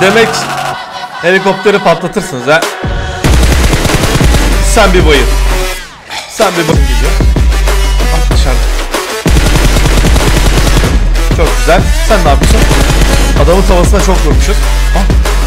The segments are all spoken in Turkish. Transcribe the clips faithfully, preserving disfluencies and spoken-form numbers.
Demek helikopteri patlatırsınız ha. Sen bir bayıl. Sen bir bayıl gidiyor. Bak dışarıda. Çok güzel. Sen ne yapıyorsun? Adamın tavasına çok vurmuşuz. Ah.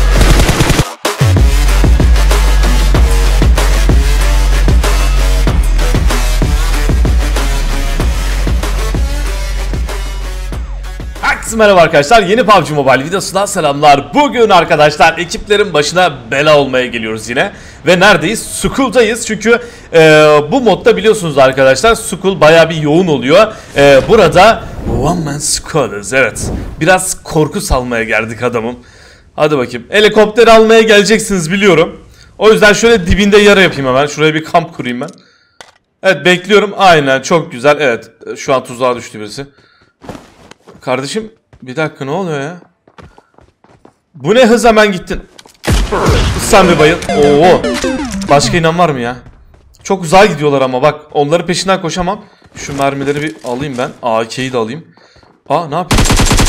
Herkese merhaba arkadaşlar. Yeni P U B G Mobile videosundan selamlar. Bugün arkadaşlar ekiplerin başına bela olmaya geliyoruz yine. Ve neredeyiz? Skull'dayız. Çünkü e, bu modda biliyorsunuz arkadaşlar Skull bayağı bir yoğun oluyor. E, burada One Man Squad'ız. Evet. Biraz korku salmaya geldik adamım. Hadi bakayım. Helikopteri almaya geleceksiniz biliyorum. O yüzden şöyle dibinde yara yapayım hemen. Şuraya bir kamp kurayım ben. Evet bekliyorum. Aynen çok güzel. Evet şu an tuzağa düştü birisi. Kardeşim bir dakika ne oluyor ya? Bu ne hız, hemen gittin. Sen bir bayıl. Oo. Başka inan var mı ya? Çok uzağa gidiyorlar ama bak onların peşinden koşamam. Şu mermileri bir alayım ben. A K'yi de alayım. Aa ne yapayım?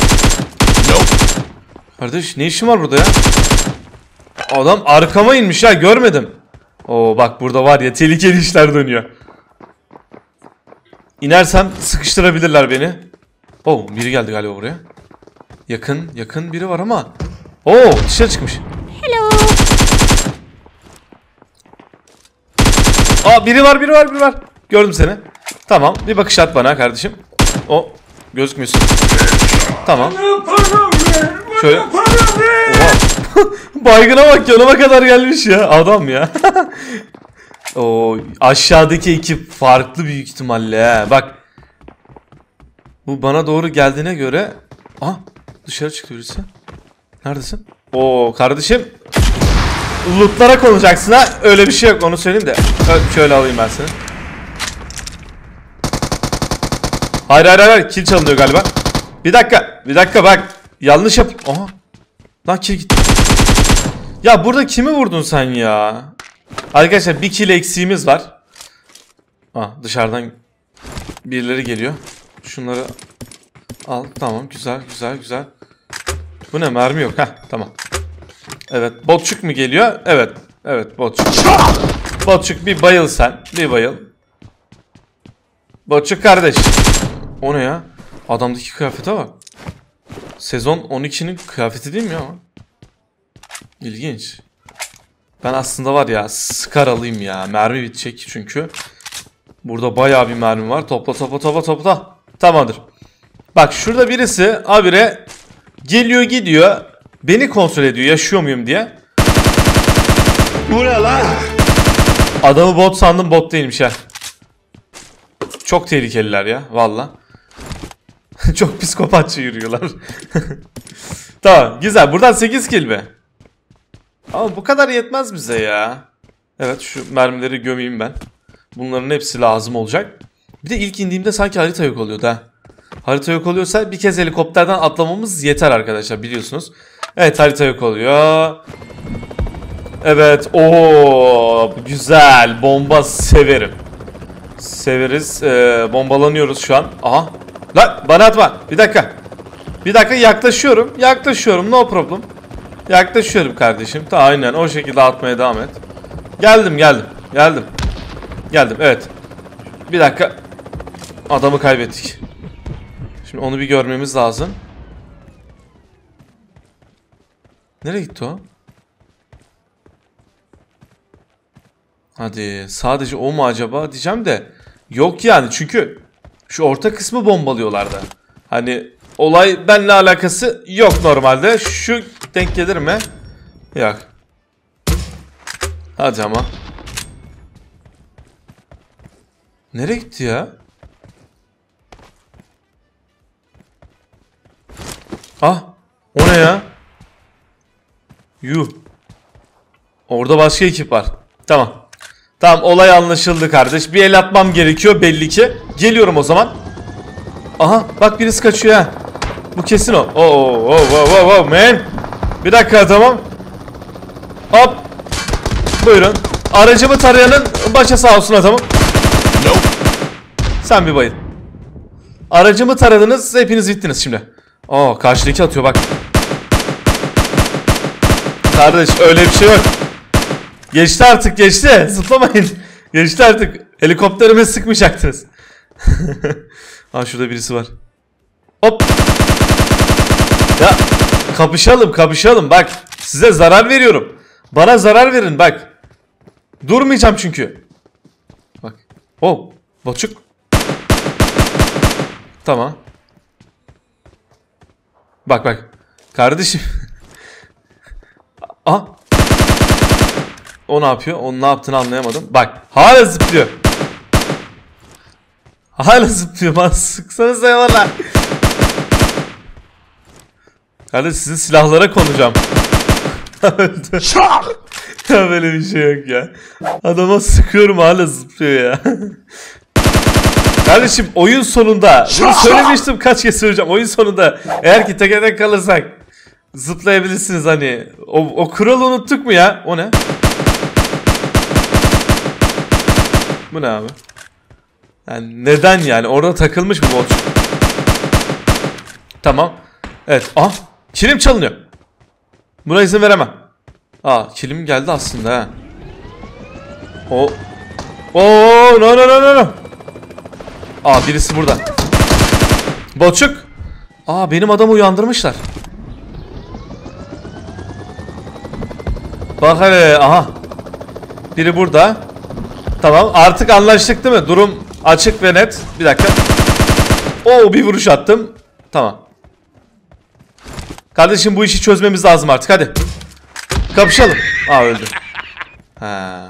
Kardeş ne işin var burada ya? Adam arkama inmiş ya, görmedim. Oo bak burada var ya tehlikeli işler dönüyor. İnersem sıkıştırabilirler beni. Oo biri geldi galiba buraya. Yakın yakın biri var ama. Oo dışarı çıkmış. Hello. Aa biri var biri var biri var. Gördüm seni. Tamam bir bakış at bana kardeşim. O gözükmüyorsun. Tamam. Şöyle. Oha. Baygına bak, yanıma kadar gelmiş ya adam ya. Oo aşağıdaki ekip farklı büyük ihtimalle he. Bak. Bu bana doğru geldiğine göre... Aha dışarı çıktı birisi. Neredesin? Oo kardeşim. Lootlara konacaksın ha. Öyle bir şey yok, onu söyleyeyim de. Şöyle alayım ben seni. Hayır hayır hayır. Kill çalınıyor galiba. Bir dakika. Bir dakika bak. Yanlış yap... Aha. Lan kill gitti. Ya burada kimi vurdun sen ya? Arkadaşlar bir kill eksiğimiz var. Ah dışarıdan birileri geliyor. Şunları al. Tamam güzel güzel güzel. Bu ne, mermi yok. Heh tamam. Evet botçuk mu geliyor? Evet. Evet botçuk. Botçuk bir bayıl sen. Bir bayıl. Botçuk kardeş. O ne ya? Adamdaki kıyafete bak. Sezon on ikinin kıyafeti değil mi ya? İlginç. Ben aslında var ya Scar alayım ya. Mermi bitecek çünkü. Burada bayağı bir mermi var. Topla topla topla topla. Tamamdır. Bak şurada birisi habire geliyor gidiyor. Beni kontrol ediyor yaşıyor muyum diye. Bu ne lan? Adamı bot sandım, bot değilmiş ha. Çok tehlikeliler ya valla. Çok psikopatça yürüyorlar. Tamam güzel, buradan sekiz kill be. Ama bu kadar yetmez bize ya. Evet şu mermileri gömeyim ben. Bunların hepsi lazım olacak. Bir de ilk indiğimde sanki harita yok oluyordu ha. Harita yok oluyorsa bir kez helikopterden atlamamız yeter arkadaşlar biliyorsunuz. Evet harita yok oluyor. Evet ooo güzel bomba severim. Severiz. Ee, bombalanıyoruz şu an. Aha. Lan bana atma. Bir dakika. Bir dakika yaklaşıyorum. Yaklaşıyorum no problem. Yaklaşıyorum kardeşim. Ta aynen o şekilde atmaya devam et. Geldim geldim. Geldim. Geldim evet. Bir dakika. Adamı kaybettik. Şimdi onu bir görmemiz lazım. Nereye gitti o? Hadi sadece o mu acaba diyeceğim de. Yok yani çünkü şu orta kısmı bombalıyorlardı. Hani olay benimle alakası yok normalde. Şu denk gelir mi? Yok. Hadi ama. Nereye gitti ya? Ah, o ne ya? Yuh. Orada başka ekip var. Tamam. Tamam olay anlaşıldı kardeş. Bir el atmam gerekiyor belli ki. Geliyorum o zaman. Aha bak birisi kaçıyor ha. Bu kesin o. Oo, oh, oh, oh, oh, man. Bir dakika tamam. Hop. Buyurun. Aracımı tarayanın başa sağ olsun adamım. Nope. Sen bir bayıl. Aracımı taradınız, hepiniz bittiniz şimdi. Oo karşıdaki atıyor bak. Kardeş öyle bir şey yok. Geçti artık, geçti. Zıplamayın. Geçti artık. Helikopterime sıkmayacaktınız. Ha şurada birisi var. Hop. Ya kapışalım kapışalım bak. Size zarar veriyorum. Bana zarar verin bak. Durmayacağım çünkü. Bak. Oh. Boçuk. Tamam. Bak bak. Kardeşim. Aha. O ne yapıyor? Onun ne yaptığını anlayamadım. Bak. Hala zıplıyor. Hala zıplıyor. Bana sıksanıza ya valla. Kardeş sizin silahlara konacağım. Ya böyle bir şey yok ya. Adama sıkıyorum hala zıplıyor ya. Kardeşim oyun sonunda bunu söylemiştim, kaç kez söyleyeceğim. Oyun sonunda eğer ki teke tek kalırsak zıplayabilirsiniz hani. O, o kuralı unuttuk mu ya? O ne? Bu ne abi? Yani neden yani? Orada takılmış mı bot? Tamam. Evet. Ah! Kilim çalınıyor. Buna izin veremem. Aa, kilim geldi aslında ha. O. Oo, no no no no no. Aa, birisi burada. Boçuk. Aa, benim adamı uyandırmışlar. Bak hele, aha. Biri burada. Tamam, artık anlaştık değil mi? Durum açık ve net. Bir dakika. Oo, bir vuruş attım. Tamam. Kardeşim bu işi çözmemiz lazım artık, hadi. Kapışalım. Aa, öldü. Ha.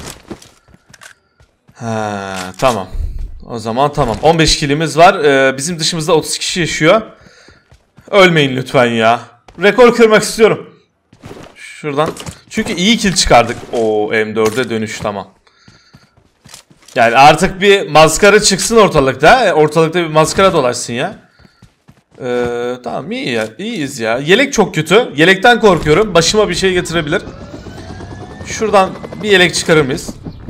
Ha, tamam. O zaman tamam. on beş kilimiz var. Ee, bizim dışımızda otuz kişi yaşıyor. Ölmeyin lütfen ya. Rekor kırmak istiyorum. Şuradan. Çünkü iyi kill çıkardık. Oo, M dört'e dönüş, tamam. Yani artık bir maskara çıksın ortalıkta. Ortalıkta bir maskara dolaşsın ya. Ee, tamam, iyi ya. İyiyiz ya. Yelek çok kötü. Yelekten korkuyorum. Başıma bir şey getirebilir. Şuradan bir yelek çıkarır mıyız?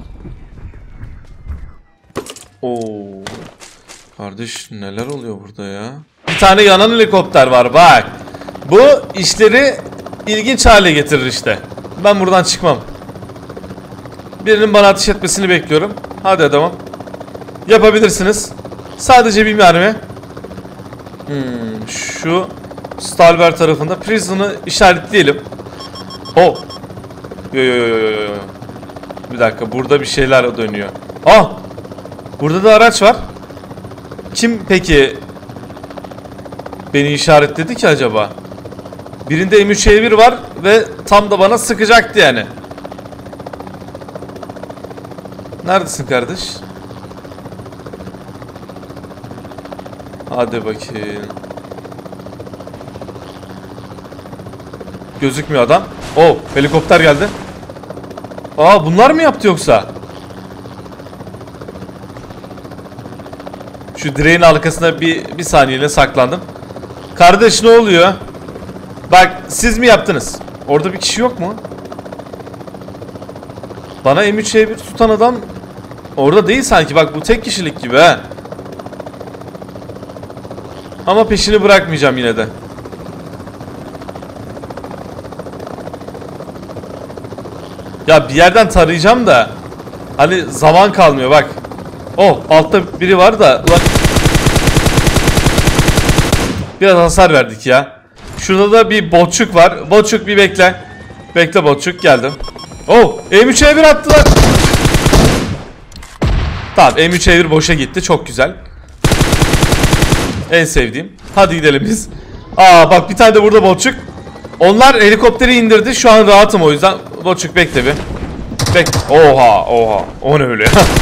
Oo. Kardeş neler oluyor burada ya? Bir tane yanan helikopter var bak. Bu işleri ilginç hale getirir işte. Ben buradan çıkmam. Birinin bana ateş etmesini bekliyorum. Hadi adamım. Yapabilirsiniz. Sadece bir mermi. Hmm, şu Stalber tarafında Prison'ı işaretleyelim. Oh. Yo yo yo yo yo. Bir dakika, burada bir şeyler dönüyor. Ah. Burada da araç var. Kim peki beni işaretledi ki acaba? Birinde M üç E bir var ve tam da bana sıkacaktı yani. Neredesin kardeş? Hadi bakayım. Gözükmüyor adam. Oh, helikopter geldi. Aa, bunlar mı yaptı yoksa? Şu direğin arkasına bir, bir saniyeliğine saklandım. Kardeş ne oluyor? Bak, siz mi yaptınız? Orada bir kişi yok mu? Bana M üç E bir tutan adam orada değil sanki. Bak, bu tek kişilik gibi ha. Ama peşini bırakmayacağım yine de. Ya bir yerden tarayacağım da hani zaman kalmıyor bak. Oh, altta biri var da ulan. Biraz hasar verdik ya. Şurada da bir botçuk var. Botçuk bir bekle. Bekle botçuk, geldim. Oh, M üç E bir attılar. Tamam, M üç E bir boşa gitti, çok güzel. En sevdiğim. Hadi gidelim biz. Aa bak, bir tane de burada botçuk. Onlar helikopteri indirdi. Şu an rahatım o yüzden. Botçuk bekle bir. Bek. Oha oha. O ne öyle?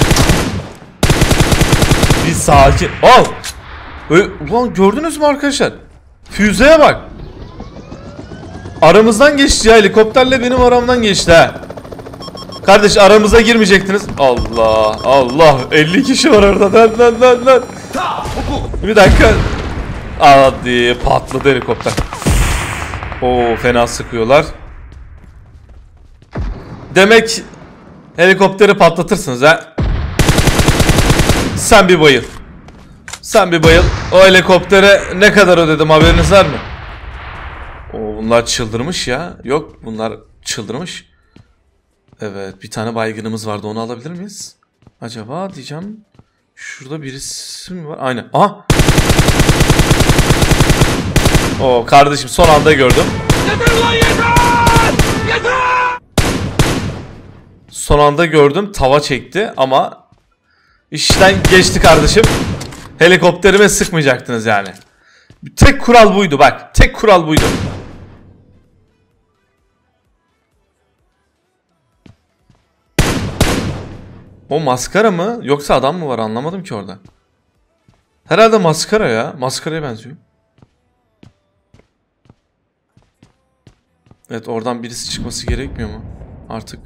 Bir sakin. Oh. Öyle... Ulan gördünüz mü arkadaşlar? Füzeye bak. Aramızdan geçti ya. Helikopterle benim aramdan geçti ha. Kardeş aramıza girmeyecektiniz. Allah Allah. elli kişi var orada. Lan lan lan lan. Bir dakika. Hadi patladı helikopter. Oo, fena sıkıyorlar. Demek helikopteri patlatırsınız ha. Sen bir bayıl. Sen bir bayıl. O helikoptere ne kadar ödedim, haberiniz var mı? Oo, Bunlar çıldırmış ya. Yok bunlar çıldırmış. Evet bir tane baygınımız vardı, onu alabilir miyiz? Acaba diyeceğim. Şurada birisi mi var? Aynen. Aha. Oo kardeşim son anda gördüm. Yeter lan yeter! Yeter! Son anda gördüm, tava çekti ama işten geçti kardeşim. Helikopterime sıkmayacaktınız yani. Tek kural buydu bak. Tek kural buydu. O maskara mı yoksa adam mı var anlamadım ki orada. Herhalde maskara ya. Maskaraya benziyor. Evet oradan birisi çıkması gerekmiyor mu? Artık.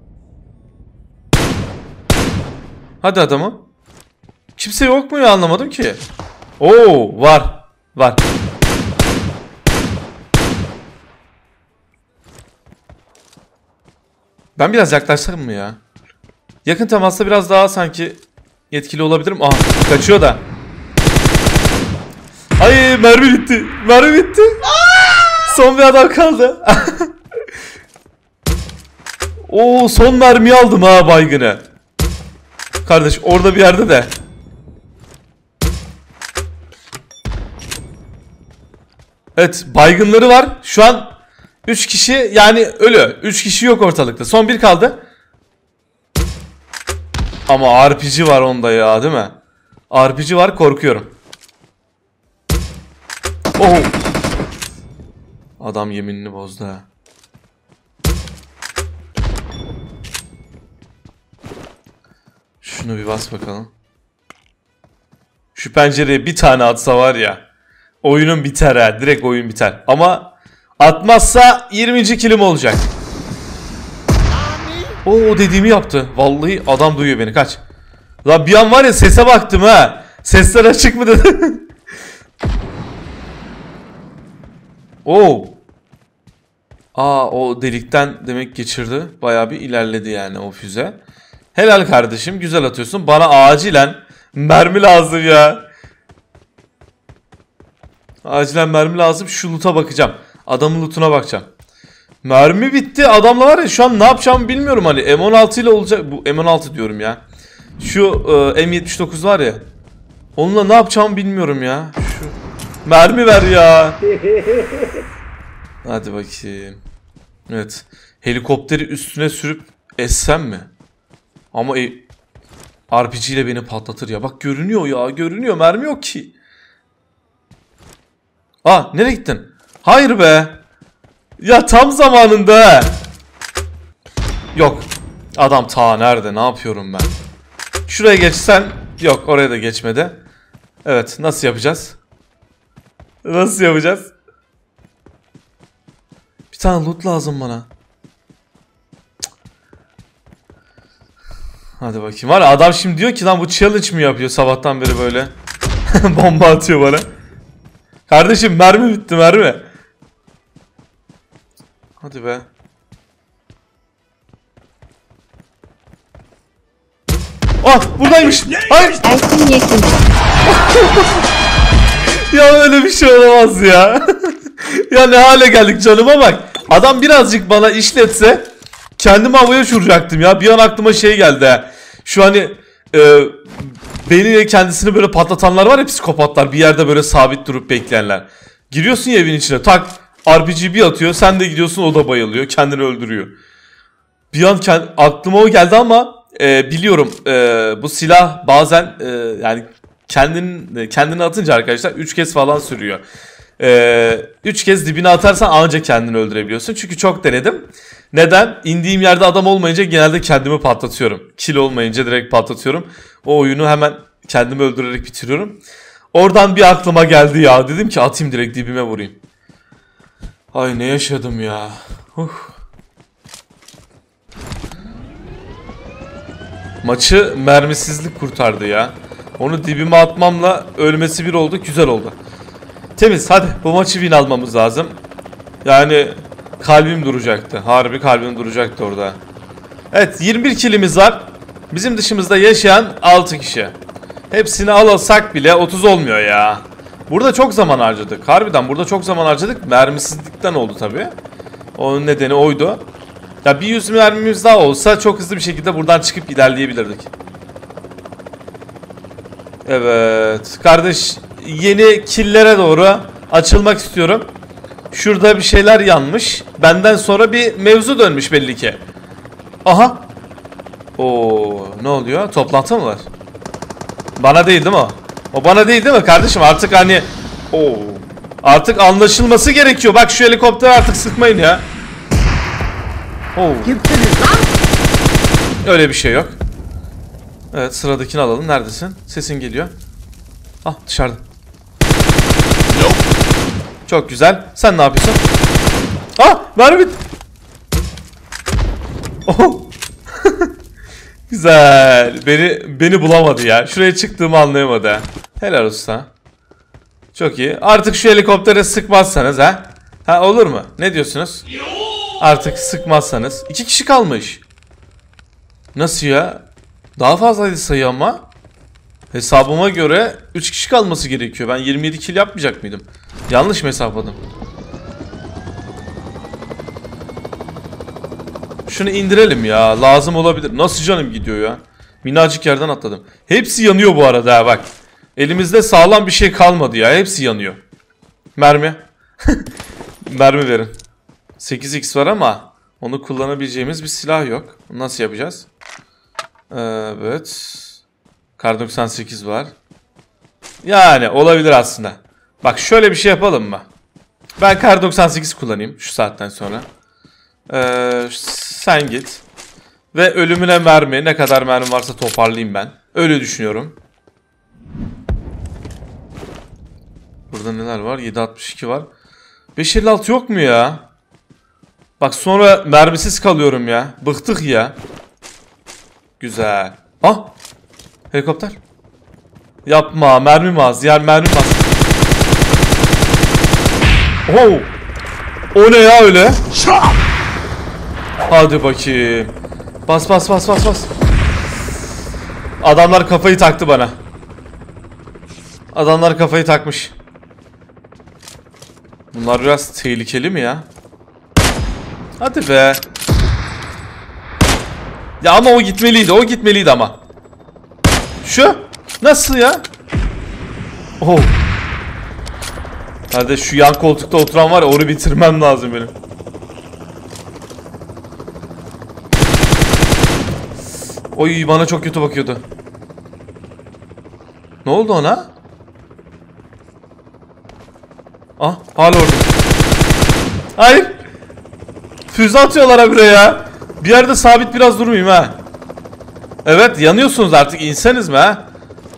Hadi adamım. Kimse yok mu ya anlamadım ki. Oo var. Var. Ben biraz yaklaşsam mı ya? Yakın temasta biraz daha sanki yetkili olabilirim. Aha kaçıyor da. Ay mermi bitti. Mermi bitti. Son bir adam kaldı. Oo son mermiyi aldım ha baygını. Kardeş orada bir yerde de. Evet baygınları var. Şu an üç kişi yani ölü. üç kişi yok ortalıkta. Son bir kaldı. Ama R P G var onda ya değil mi? R P G var, korkuyorum. Oh. Adam yeminini bozdu ha. Şunu bir bas bakalım. Şu pencereye bir tane atsa var ya. Oyunun biter ha. Direkt oyun biter. Ama atmazsa yirminci kilim olacak. Oo dediğimi yaptı. Vallahi adam duyuyor beni. Kaç. Lan bir an var ya sese baktım ha. Sesler açık mı dedi. Oo. Aa o delikten demek geçirdi. Bayağı bir ilerledi yani o füze. Helal kardeşim, güzel atıyorsun. Bana acilen mermi lazım ya. Acilen mermi lazım. Şu loot'a bakacağım. Adamın loot'una bakacağım. Mermi bitti. Adamla var ya şu an ne yapacağımı bilmiyorum hani. M on altı ile olacak. Bu M on altı diyorum ya. Şu e, M yetmiş dokuz var ya. Onunla ne yapacağımı bilmiyorum ya. Şu mermi ver ya. Hadi bakayım. Evet. Helikopteri üstüne sürüp essem mi? Ama e, R P G ile beni patlatır ya. Bak görünüyor ya. Görünüyor. Mermi yok ki. Aa nereye gittin? Hayır be. Ya tam zamanında. Yok. Adam ta nerede? Ne yapıyorum ben? Şuraya geçsen. Yok oraya da geçmedi. Evet nasıl yapacağız? Nasıl yapacağız? Bir tane loot lazım bana. Hadi bakayım. Var ya adam şimdi diyor ki lan bu challenge mi yapıyor sabahtan beri böyle. Bomba atıyor bana. Kardeşim mermi bitti mermi. Hadi be. Ah buradaymış. Hayır. Ya öyle bir şey olamaz ya. Ya ne hale geldik canıma bak. Adam birazcık bana işletse kendimi havaya uçuracaktım ya. Bir an aklıma şey geldi ha. Şu hani e, beni kendisini böyle patlatanlar var ya, psikopatlar, bir yerde böyle sabit durup bekleyenler. Giriyorsun ya evin içine tak R P G bir atıyor, sen de gidiyorsun o da bayılıyor, kendini öldürüyor. Bir an kend, aklıma o geldi ama e, biliyorum e, bu silah bazen e, yani kendini, kendini atınca arkadaşlar üç kez falan sürüyor. üç ee, kez dibine atarsan ancak kendini öldürebiliyorsun. Çünkü çok denedim. Neden? İndiğim yerde adam olmayınca genelde kendimi patlatıyorum. Kill olmayınca direkt patlatıyorum. O oyunu hemen kendimi öldürerek bitiriyorum. Oradan bir aklıma geldi ya. Dedim ki atayım direkt dibime vurayım. Ay ne yaşadım ya. Huh. Maçı mermisizlik kurtardı ya. Onu dibime atmamla ölmesi bir oldu. Güzel oldu. Temiz, hadi bu maçı win almamız lazım. Yani kalbim duracaktı. Harbi kalbim duracaktı orada. Evet yirmi bir killimiz var. Bizim dışımızda yaşayan altı kişi. Hepsini alırsak bile otuz olmuyor ya. Burada çok zaman harcadık. Harbiden burada çok zaman harcadık. Mermisizlikten oldu tabii. Onun nedeni oydu. Ya bir yüz mermimiz daha olsa çok hızlı bir şekilde buradan çıkıp ilerleyebilirdik. Evet. Kardeş yeni killere doğru açılmak istiyorum. Şurada bir şeyler yanmış. Benden sonra bir mevzu dönmüş belli ki. Aha. Oo, ne oluyor? Toplantı mı var? Bana değil değil mi o? O bana değil değil mi kardeşim? Artık hani oo, artık anlaşılması gerekiyor. Bak şu helikopteri artık sıkmayın ya. Oo. Kimsiniz lan? Öyle bir şey yok. Evet, sıradakini alalım. Neredesin? Sesin geliyor. Ah, dışarıda. Çok güzel. Sen ne yapıyorsun? Ah, mermi. Oh. Güzel. Beni beni bulamadı ya. Şuraya çıktığımı anlayamadı ha. Helal usta. Çok iyi. Artık şu helikoptere sıkmazsanız ha. Ha, olur mu? Ne diyorsunuz? Artık sıkmazsanız. İki kişi kalmış. Nasıl ya? Daha fazlaydı sayı ama. Hesabıma göre üç kişi kalması gerekiyor. Ben yirmi yedi kill yapmayacak mıydım? Yanlış mı hesapladım? Şunu indirelim ya. Lazım olabilir. Nasıl canım gidiyor ya? Minnacık yerden atladım. Hepsi yanıyor bu arada ha, bak. Elimizde sağlam bir şey kalmadı ya. Hepsi yanıyor. Mermi. Mermi verin. sekiz x var ama onu kullanabileceğimiz bir silah yok. Nasıl yapacağız? Evet. Kar doksan sekiz var. Yani olabilir aslında. Bak şöyle bir şey yapalım mı? Ben Kar doksan sekiz kullanayım şu saatten sonra. Ee, sen git. Ve ölümüne mermi, ne kadar mermi varsa toparlayayım ben. Öyle düşünüyorum. Burada neler var? yedi altmış iki var. beş elli altı yok mu ya? Bak sonra mermisiz kalıyorum ya. Bıktık ya. Güzel. Ah! Helikopter. Yapma, mermim az. Yer mermim az. Oh! O ne ya öyle? Hadi bakayım. Bas bas bas bas bas. Adamlar kafayı taktı bana. Adamlar kafayı takmış. Bunlar biraz tehlikeli mi ya? Hadi be. Ya ama o gitmeliydi. O gitmeliydi ama. Şu. Nasıl ya? Oh. Hadi şu yan koltukta oturan var ya, onu bitirmem lazım benim. Oy, bana çok kötü bakıyordu. Ne oldu ona? Ah, hala orada. Hayır. Füze atıyorlar ha buraya. Bir yerde sabit biraz durmayayım ha. Evet, yanıyorsunuz artık, inseniz mi ha?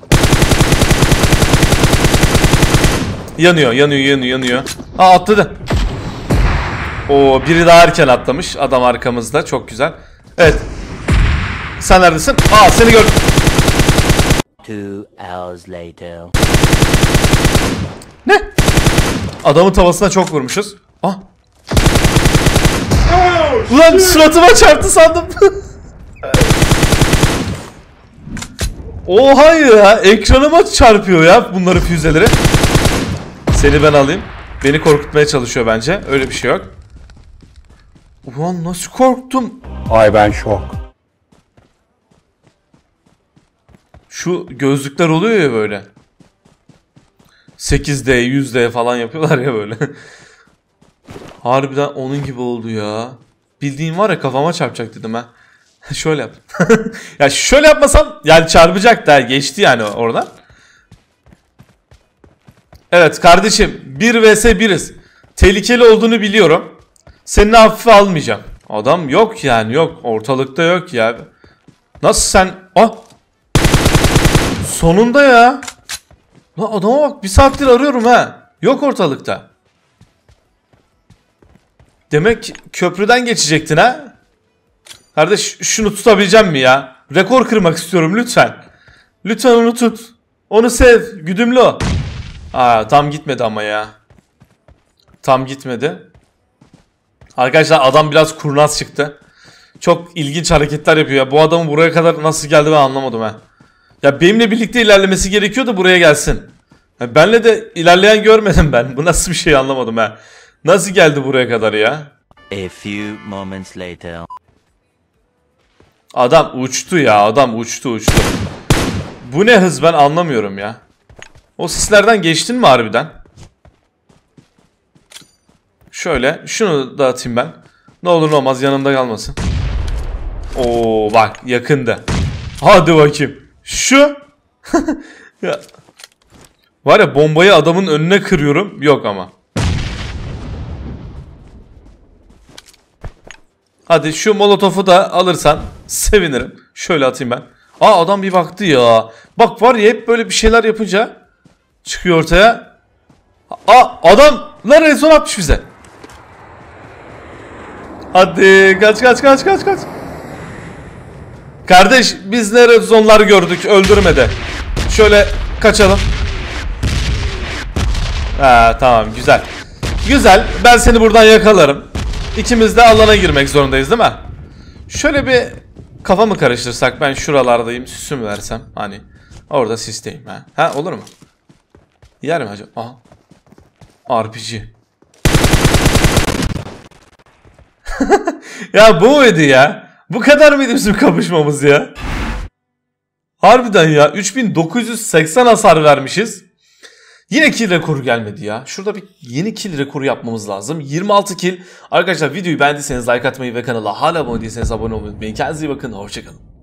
Yanıyor, yanıyor, yanıyor, yanıyor. Aa, atladı. Oo, biri daha erken atlamış. Adam arkamızda, çok güzel. Evet. Sen neredesin? Aa, seni gördüm. Two hours later. Ne? Adamın tavasına çok vurmuşuz. Ah. Ulan suratıma çarptı sandım. Oha ya, ekranıma çarpıyor ya bunları, füzeleri. Seni ben alayım. Beni korkutmaya çalışıyor bence. Öyle bir şey yok. Ulan nasıl korktum? Ay ben şok. Şu gözlükler oluyor ya böyle. sekiz D, yüz D falan yapıyorlar ya böyle. Harbiden onun gibi oldu ya. Bildiğin var ya, kafama çarpacak dedim ha. Şöyle yap. Ya şöyle yapmasam yani çarpacak da, geçti yani oradan. Evet kardeşim, bir vs biriz. Tehlikeli olduğunu biliyorum. Seni hafife almayacağım. Adam yok yani, yok. Ortalıkta yok ya. Nasıl sen? Ah! Sonunda ya. Lan adama bak, bir saattir arıyorum ha. Yok ortalıkta. Demek köprüden geçecektin ha? Kardeş şunu tutabileceğim mi ya? Rekor kırmak istiyorum lütfen. Lütfen onu tut. Onu sev. Güdümlü o. Aa, tam gitmedi ama ya. Tam gitmedi. Arkadaşlar adam biraz kurnaz çıktı. Çok ilginç hareketler yapıyor ya. Bu adamın buraya kadar nasıl geldi ben anlamadım ha. Ya benimle birlikte ilerlemesi gerekiyor da buraya gelsin. Ha, benle de ilerleyen görmedim ben. Bu nasıl bir şey anlamadım ha. Nasıl geldi buraya kadar ya? A few moments later. Adam uçtu ya. Adam uçtu uçtu. Bu ne hız ben anlamıyorum ya. O sislerden geçtin mi harbiden? Şöyle şunu da atayım ben. Ne olur ne olmaz yanımda kalmasın. Oo bak yakında. Hadi bakayım. Şu. Ya. Var ya bombayı adamın önüne kırıyorum. Yok ama. Hadi şu molotofu da alırsan sevinirim. Şöyle atayım ben. Aa adam bir baktı ya. Bak var ya hep böyle bir şeyler yapınca çıkıyor ortaya. Aa adamlar en son atmış bize. Hadi kaç kaç kaç kaç kaç. Kardeş biz ne red zone'lar gördük, öldürme de. Şöyle kaçalım. Ha tamam güzel. Güzel ben seni buradan yakalarım. İkimiz de alana girmek zorundayız değil mi? Şöyle bir kafa mı karıştırsak, ben şuralardayım, süsü mü versem hani orada sisteyim ha. Ha olur mu? Yer mi acaba? Aha. R P G. Ya bu muydu ya? Bu kadar mıydı bizim kapışmamız ya? Harbiden ya üç bin dokuz yüz seksen hasar vermişiz. Yine kill rekoru gelmedi ya. Şurada bir yeni kill rekoru yapmamız lazım. yirmi altı kill. Arkadaşlar videoyu beğendiyseniz like atmayı ve kanala hala abone değilseniz abone olmayı unutmayın. Kendinize iyi bakın. Hoşçakalın.